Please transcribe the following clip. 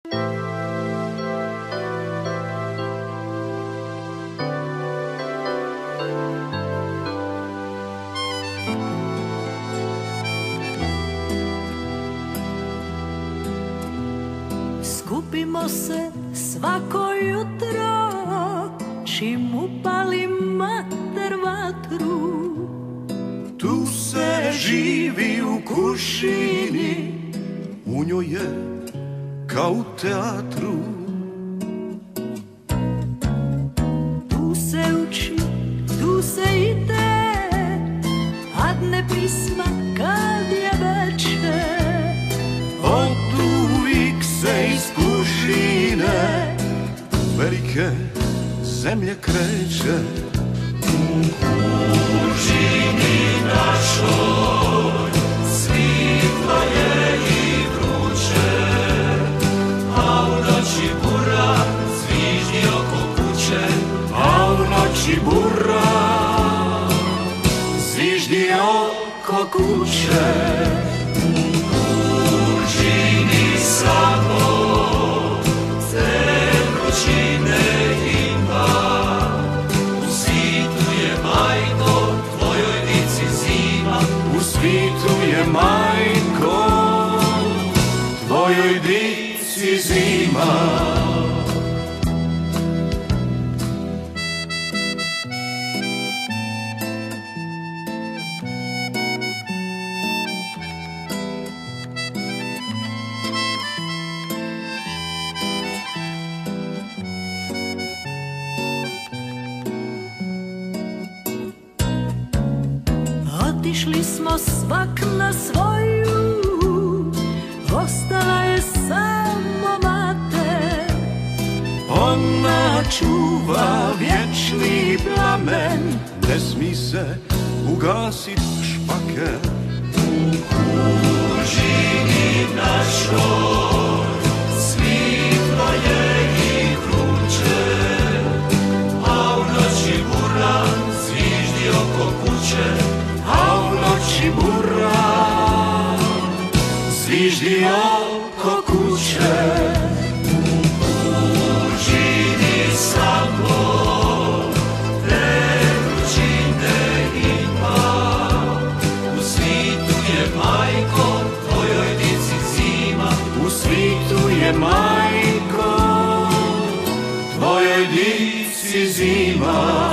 Skupimo se svako jutro, čim upali mater vatru. Tu se živi u kušini, u njoj je kao u teatru. Tu se uči, tu se ide, a dne pisma kad je veče. Od uvijek se iz kušine velike zemlje kreće. U kužini našoj svitlo je i vruće, a u noći bura zviždi oko kuće. A u noći bura zviždi oko kuće. Kužini samo te vrućine ima, u svitu je majko tvojoj dici zima. U svitu je majko tvojoj dici zima. Otišli smo svak na svoju, ostala je samo mater. Ona čuva vječni plamen, ne smi se ugasit špaker. U kužini našoj svitlo je i vruće, a u noći bura zviždi oko kuće. A u noći bura zviždi oko kuće. U kužini samo te vrućine ima, u svitu je majko tvojoj dici zima. U svitu je majko tvojoj dici zima.